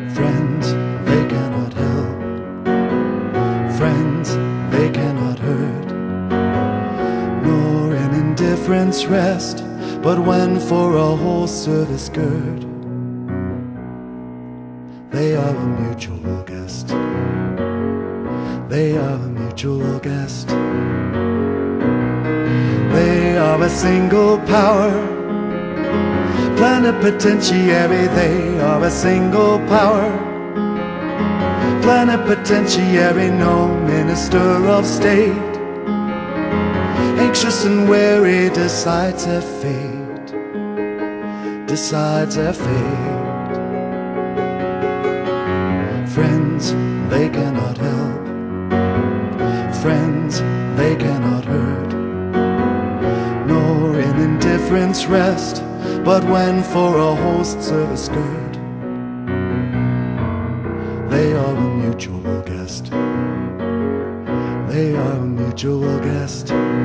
Friends, they cannot help. Friends, they cannot hurt, nor in indifference rest, but when for a whole service gird, they are a mutual guest. They are a mutual guest. They are a single power, plenipotentiary. They are a single power, plenipotentiary. No minister of state, anxious and weary, decides their fate, decides their fate. Friends, they cannot help. Friends, they cannot hurt, nor in indifference rest, but when for a host service gird, they are a mutual guest. They are a mutual guest.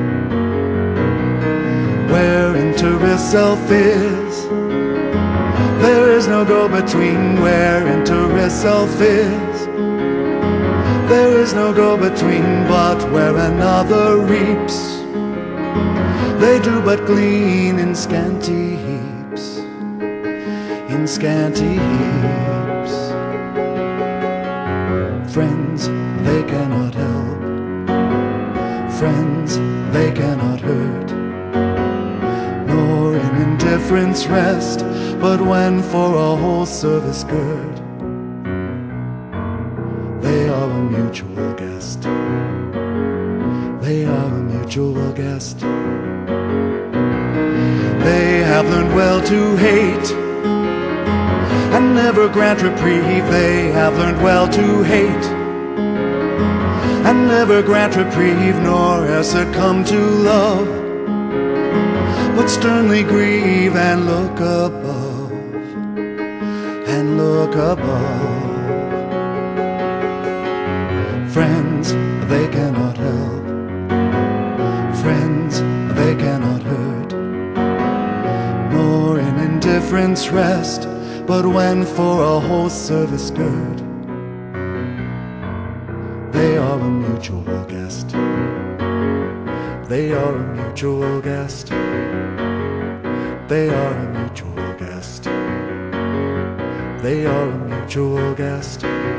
Where inter self is, there is no go-between. Where inter self is, there is no go-between. But where another reaps, they do but glean in scanty heaps, in scanty heaps. Friends, they cannot help. Friends, they cannot hurt, nor in indifference rest, but when for a whole service gird, they are a mutual guest. They are a mutual guest. They have learned well to hate and never grant reprieve. They have learned well to hate and never grant reprieve, nor e'er succumb to love, but sternly grieve and look above, and look above. Friends, they cannot help. Friends, they cannot hurt, nor in indifference rest, but when for a whole service gird, they are a mutual guest. They are a mutual guest. They are a mutual guest. They are a mutual guest.